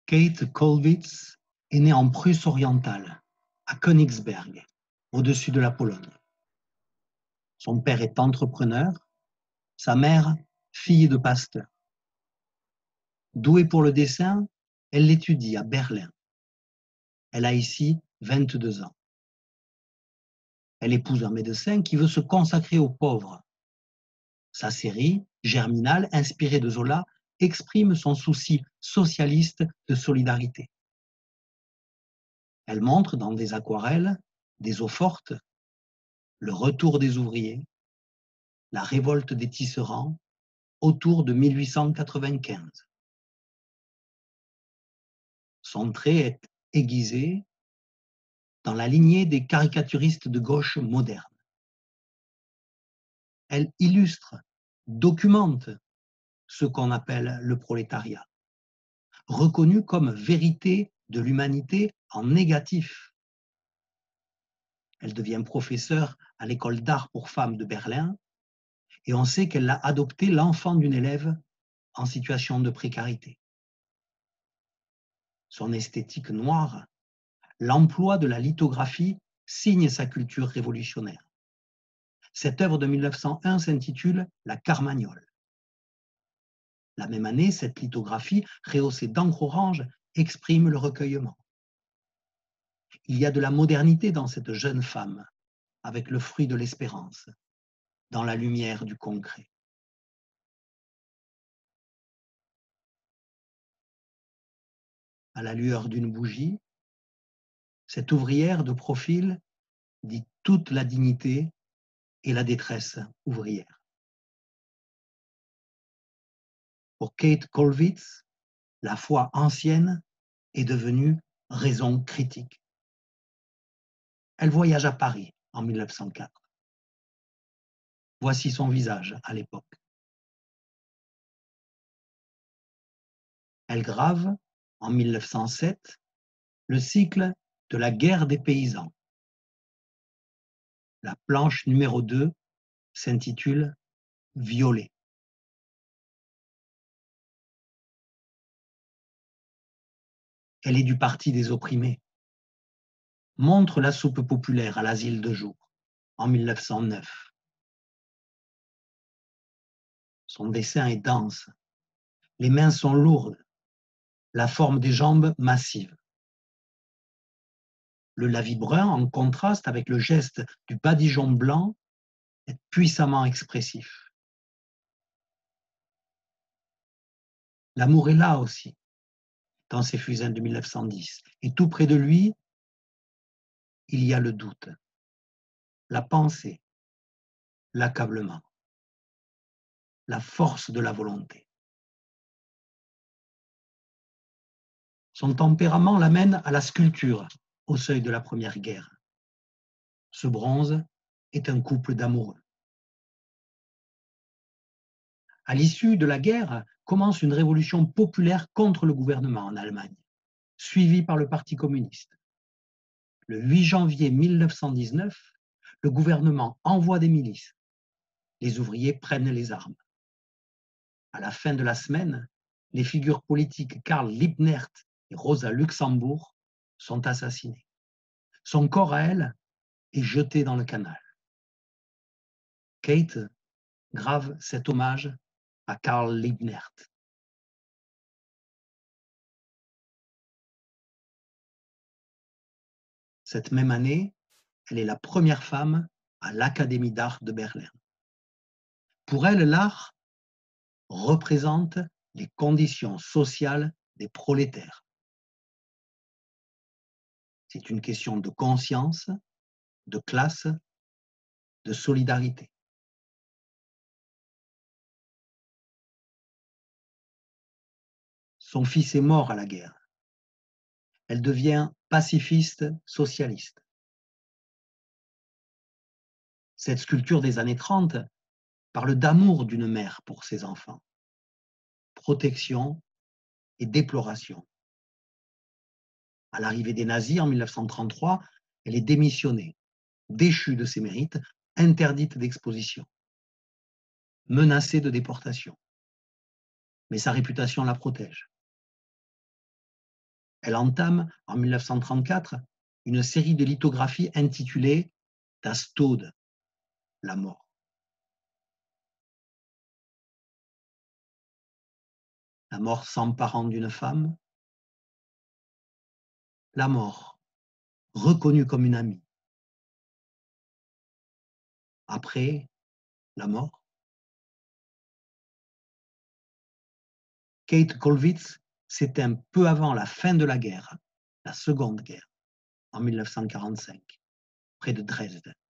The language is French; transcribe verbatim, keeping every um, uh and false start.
Kate Kollwitz est née en Prusse orientale, à Königsberg, au-dessus de la Pologne. Son père est entrepreneur, sa mère, fille de pasteur. Douée pour le dessin, elle l'étudie à Berlin. Elle a ici vingt-deux ans. Elle épouse un médecin qui veut se consacrer aux pauvres. Sa série, Germinal, inspirée de Zola, exprime son souci socialiste de solidarité. Elle montre dans des aquarelles des eaux fortes, le retour des ouvriers, la révolte des tisserands autour de mille huit cent quatre-vingt-quinze. Son trait est aiguisé dans la lignée des caricaturistes de gauche modernes. Elle illustre, documente ce qu'on appelle le prolétariat, reconnu comme vérité de l'humanité en négatif. Elle devient professeure à l'école d'art pour femmes de Berlin et on sait qu'elle a adopté l'enfant d'une élève en situation de précarité. Son esthétique noire, l'emploi de la lithographie signe sa culture révolutionnaire. Cette œuvre de mille neuf cent un s'intitule « La Carmagnole ». La même année, cette lithographie, rehaussée d'encre orange, exprime le recueillement. Il y a de la modernité dans cette jeune femme, avec le fruit de l'espérance, dans la lumière du concret. À la lueur d'une bougie, cette ouvrière de profil dit toute la dignité et la détresse ouvrière. Pour Kate Kollwitz, la foi ancienne est devenue raison critique. Elle voyage à Paris en mille neuf cent quatre. Voici son visage à l'époque. Elle grave, en mille neuf cent sept, le cycle de la guerre des paysans. La planche numéro deux s'intitule « Violet ». Elle est du parti des opprimés. Montre la soupe populaire à l'asile de jour, en mille neuf cent neuf. Son dessin est dense, les mains sont lourdes, la forme des jambes massive. Le lavis brun, en contraste avec le geste du badigeon blanc, est puissamment expressif. L'amour est là aussi, dans ses fusains de mille neuf cent dix. Et tout près de lui, il y a le doute, la pensée, l'accablement, la force de la volonté. Son tempérament l'amène à la sculpture au seuil de la Première Guerre. Ce bronze est un couple d'amoureux. À l'issue de la guerre, commence une révolution populaire contre le gouvernement en Allemagne, suivie par le Parti communiste. Le huit janvier mille neuf cent dix-neuf, le gouvernement envoie des milices. Les ouvriers prennent les armes. À la fin de la semaine, les figures politiques Karl Liebknecht et Rosa Luxemburg sont assassinés. Son corps à elle est jeté dans le canal. Kate grave cet hommage à Karl Liebknecht. Cette même année, elle est la première femme à l'Académie d'art de Berlin. Pour elle, l'art représente les conditions sociales des prolétaires. C'est une question de conscience, de classe, de solidarité. Son fils est mort à la guerre. Elle devient pacifiste socialiste. Cette sculpture des années trente parle d'amour d'une mère pour ses enfants, protection et déploration. À l'arrivée des nazis en mille neuf cent trente-trois, elle est démissionnée, déchue de ses mérites, interdite d'exposition, menacée de déportation. Mais sa réputation la protège. Elle entame, en mille neuf cent trente-quatre, une série de lithographies intitulée « Das Tod », la mort. La mort s'emparant d'une femme, la mort, reconnue comme une amie. Après, la mort. Kate Kollwitz s'éteint peu avant la fin de la guerre, la Seconde Guerre, en mille neuf cent quarante-cinq, près de Dresde.